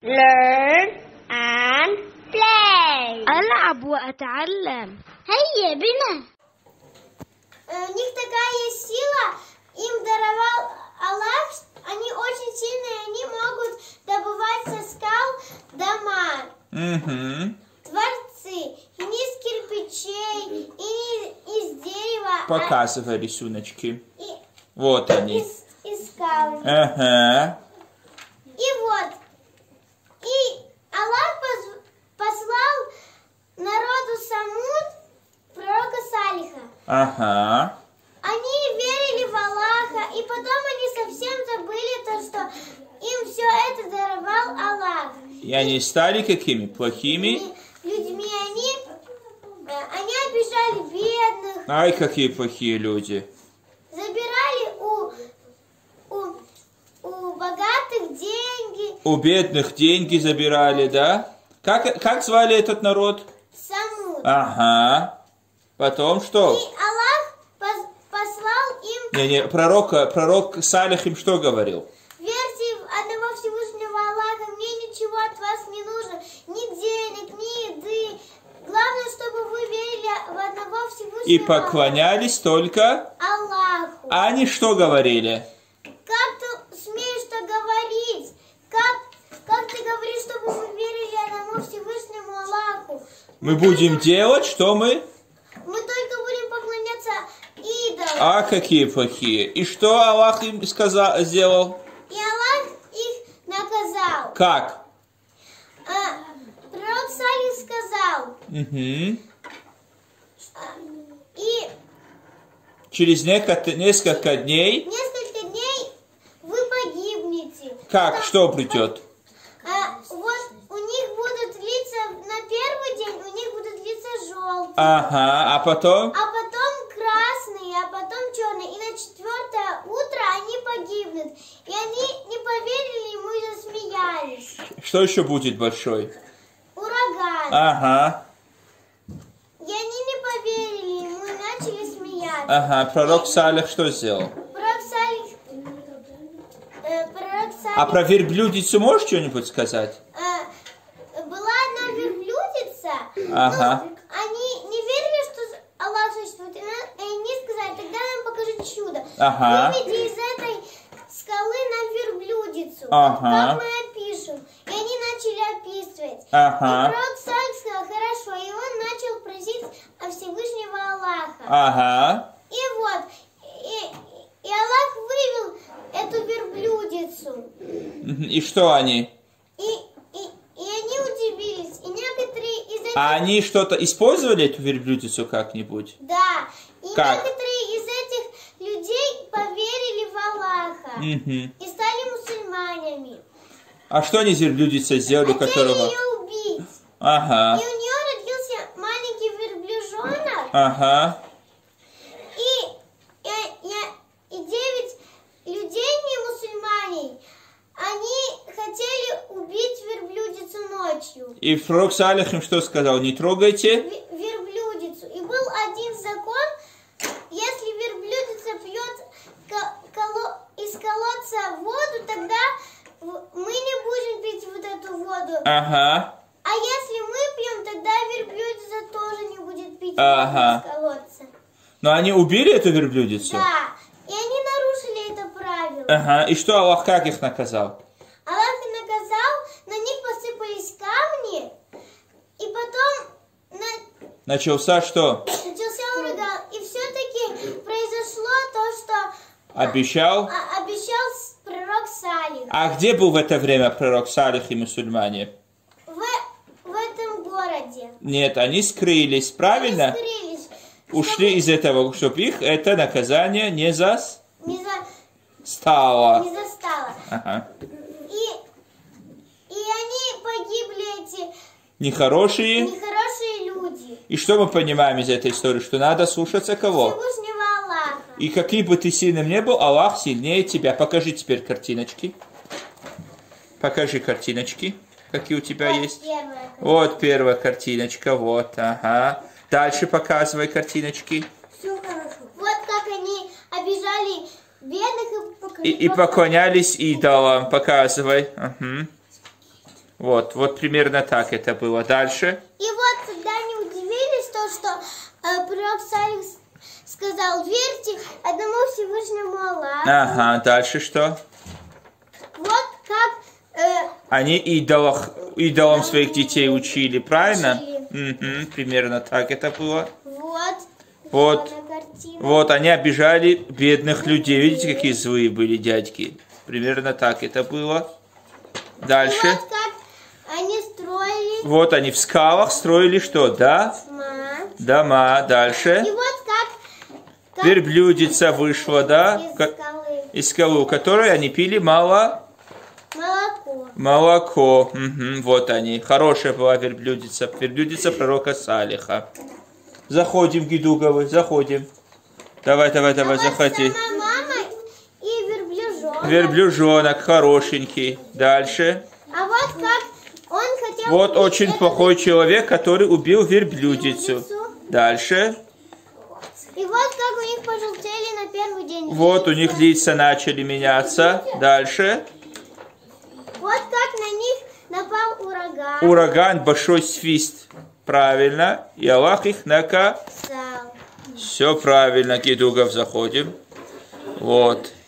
learn and play. ألعب وأتعلم. هيا بنا. У них такая есть сила, им даровал Аллах, они очень сильные, они могут добывать со скал дома. Творцы, и не из кирпичей, и не из дерева. Показывай рисуночки. Вот они. Из скал. Ага. И вот. И Аллах послал народу Самуд пророка Салиха. Ага. Они верили в Аллаха, и потом они совсем забыли то, что им все это даровал Аллах. И они стали какими? Плохими? Людьми они обижали бедных. Ай, какие плохие люди. Забирали у богатых деньги. У бедных деньги забирали, да? Как звали этот народ? Самуд. Ага. Потом что? И Аллах послал им... Пророк Салих им что говорил? Верьте в одного Всевышнего Аллаха, мне ничего от вас не нужно, ни денег, ни еды. Главное, чтобы вы верили в одного Всевышнего И поклонялись только Аллаху. А они что говорили? Как ты смеешь так говорить? Как ты говоришь, чтобы мы верили одному Всевышнему Аллаху? Мы будем делать, что мы? Мы только будем поклоняться идолам. А какие плохие? И что Аллах им сделал? И Аллах их наказал. Как? Пророк Салих сказал. И через несколько дней вы погибнете. как? Что придет? Вот у них будут лица на первый день, у них будут лица желтые. Ага, а потом? А потом красные, а потом черные. И на 4-е утро они погибнут. И они не поверили ему и засмеялись. Что еще будет большой? Ураган. Ага. И они не поверили ему и начали смеяться. Ага, пророк Салих что сделал? Пророк Салих... А про верблюдицу можешь что-нибудь сказать? Была одна верблюдица. Ага. Они не верили, что Аллах существует. И они сказали, тогда нам покажи чудо. Ага. Выведи из этой скалы нам верблюдицу. Ага. Как мы опишем. И они начали описывать. Ага. И пророк Салих сказал, хорошо. И он начал просить о Всевышнего Аллаха. Ага. И вот. И Аллах вывел эту верблюдицу. И что они? И они удивились. И некоторые из этих... А они что-то использовали эту верблюдицу как-нибудь? Да. И как? некоторые из этих людей поверили в Аллаха. И стали мусульманами. А что они с верблюдицей сделали, которого... Хотели ее убить. Ага. И у нее родился маленький верблюжонок. Ага. И 9 людей не мусульмане, они хотели убить верблюдицу ночью. И пророк Салих им что сказал? Не трогайте? Верблюдицу. И был один закон, если верблюдица пьет из колодца воду, тогда мы не будем пить вот эту воду. Ага. А если мы пьем, тогда верблюдица тоже не будет пить Ага. воду из колодца. Но они убили эту верблюдицу? Да. И они нарушили это правило. Ага. И что Аллах как их наказал? Аллах их наказал, на них посыпались камни, и потом Начался что? начался ураган. И все-таки произошло то, что Обещал? обещал пророк Салих. А где был в это время пророк Салих и мусульмане? В этом городе. Нет, они скрылись, правильно? Они скрылись, Ушли из этого, чтобы их это наказание не застало. не застало. Ага. И они погибли, эти Нехорошие. люди. И что мы понимаем из этой истории? Что надо слушаться кого? Всевышнего Аллаха. И каким бы ты сильным ни был, Аллах сильнее тебя. Покажи теперь картиночки. Покажи картиночки, какие у тебя есть. Вот первая картиночка, вот, ага. Дальше показывай картиночки. Все хорошо. Вот как они обижали бедных И поклонялись идолам. Показывай. Угу. Вот примерно так это было. Дальше. И вот, когда они удивились, то, что пророк Салих сказал, верьте одному Всевышнему Аллаху. Ага, дальше что? Вот как... Они идолам своих детей учили, правильно? Угу, примерно так это было. Вот они обижали бедных людей. Видите, какие злые были дядьки? Примерно так это было. Дальше. И вот как они строили... Вот они в скалах строили что? Да? Дома. Дальше. И вот как верблюдица вышла, да? Из скалы, у которой они пили молоко. Угу, вот они. Хорошая была верблюдица. Верблюдица пророка Салиха. Заходим, Гидуговы, заходим. Давай, заходи. Мама и верблюжонок. Верблюжонок, хорошенький. Дальше. А вот как он хотел... Вот очень плохой человек, который убил верблюдицу. Дальше. И вот как у них пожелтели на первый день. Вот у них лица начали меняться. Дальше. Вот как на них напал ураган. Ураган, большой свист. Правильно. И Аллах их наказал. Все правильно, Гидугов, заходим. Вот.